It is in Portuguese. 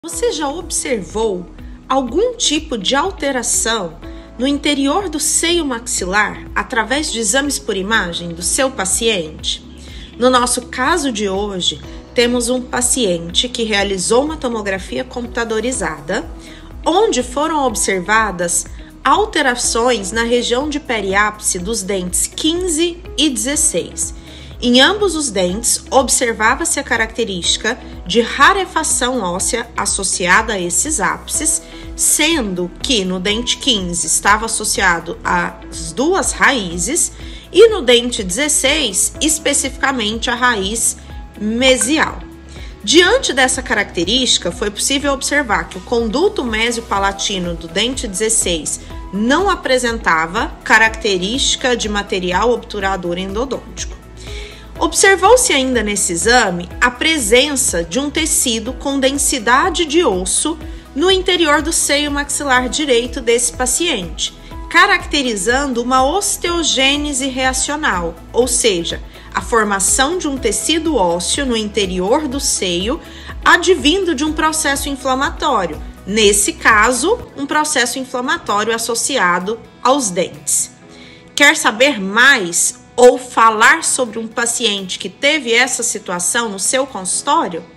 Você já observou algum tipo de alteração no interior do seio maxilar através de exames por imagem do seu paciente? No nosso caso de hoje, temos um paciente que realizou uma tomografia computadorizada, onde foram observadas alterações na região de periápice dos dentes 15 e 16. Em ambos os dentes, observava-se a característica de rarefação óssea associada a esses ápices, sendo que no dente 15 estava associado às duas raízes e no dente 16, especificamente a raiz mesial. Diante dessa característica, foi possível observar que o conduto mesio-palatino do dente 16 não apresentava característica de material obturador endodôntico. Observou-se ainda nesse exame a presença de um tecido com densidade de osso no interior do seio maxilar direito desse paciente, caracterizando uma osteogênese reacional, ou seja, a formação de um tecido ósseo no interior do seio advindo de um processo inflamatório, nesse caso, um processo inflamatório associado aos dentes. Quer saber mais ou falar sobre um paciente que teve essa situação no seu consultório?